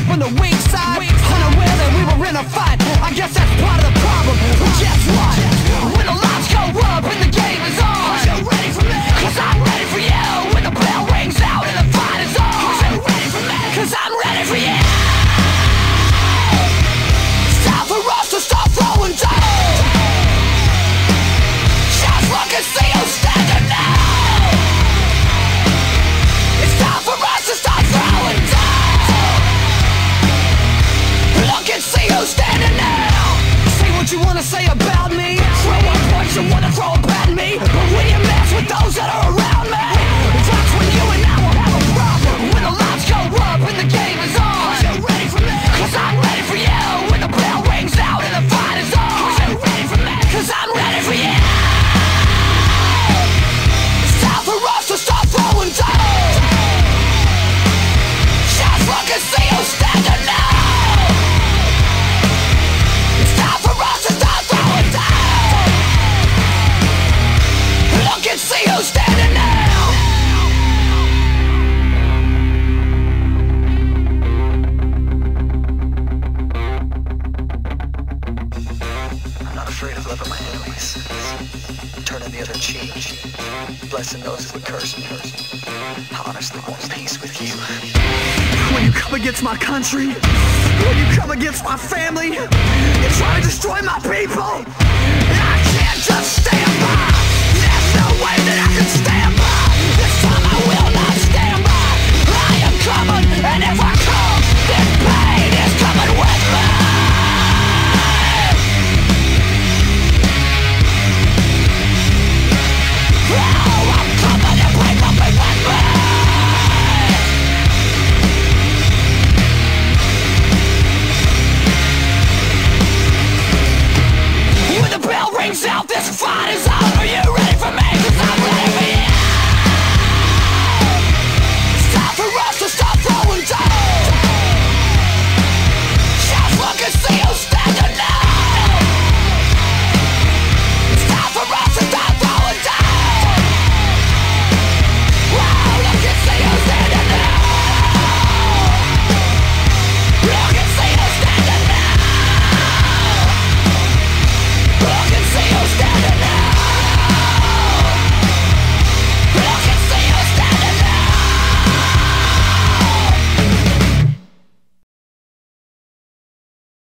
on the weak side, unaware that we were in a fight. I guess that's part of the problem. But guess what? When the lights go up and the game is on, are you ready for me? Cause I'm ready for you. When the bell rings out and the fight is on, are you ready for me? Cause I'm ready for you. It's time for us to start throwing down. Just look and see who's standing now. It's time for us to start throwing down. Look and see who's standing now. Say what you wanna say about me, throw what points you wanna throw at me, but when you mess with those that are around me, that's when you and I will have a problem. When the lights go up and the game is on, are you ready for me? Cause I'm ready for you. When the bell rings out and the fight is on, are you ready for me? Cause I'm ready for you. It's time for us to start throwing down. Just look and see who's standing now. It's time for us to start throwing down. Look and see who's standing now. I'm not afraid of loving my enemies, turning the other cheek, blessing those who would curse me. I honestly want peace with you. When you come against my country, when you come against my family, you try to destroy my people, and I can't just stand by. There's no way that I can stand by. This time I will not stand by. I am coming, and if I come, then pain is coming with me. Oh, I'm coming, and pain will be with me. When the bell rings out, this fight is over.